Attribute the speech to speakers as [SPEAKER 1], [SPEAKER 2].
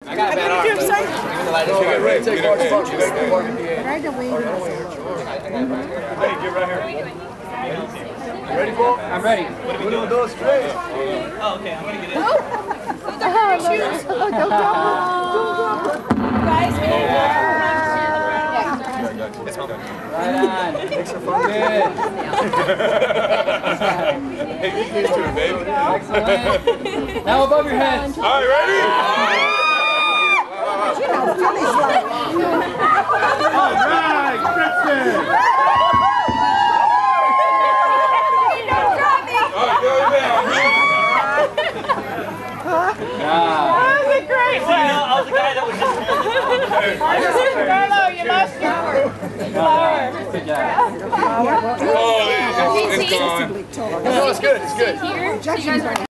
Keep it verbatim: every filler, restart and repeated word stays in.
[SPEAKER 1] I got a bad arm. Even the lightest. Get ready. Take Mark's function. You gotta Mark at the end.
[SPEAKER 2] Right away.
[SPEAKER 1] Hey, get right here. You ready, Paul? I'm ready. What are we doing? Those straight.
[SPEAKER 3] Oh, okay. I'm gonna get in.
[SPEAKER 2] Oh, shoes. Oh, don't drop them. Don't drop them. Guys,
[SPEAKER 1] It's my
[SPEAKER 3] Right on.
[SPEAKER 1] Thanks for fun.
[SPEAKER 3] Good.
[SPEAKER 1] Hey, get used to it, baby.
[SPEAKER 3] Excellent. Now above your head.
[SPEAKER 1] All right, ready?
[SPEAKER 2] You know, finish like.
[SPEAKER 1] All right, Tristin.
[SPEAKER 2] Don't drop me.
[SPEAKER 1] All right, go down.
[SPEAKER 3] Wow.
[SPEAKER 2] That was great.
[SPEAKER 3] I was the guy that was just
[SPEAKER 2] Carlo, you lost your flower.
[SPEAKER 3] Good job.
[SPEAKER 1] Oh, it's, it's gone. No, it's good. It's good.
[SPEAKER 2] Here, so you guys are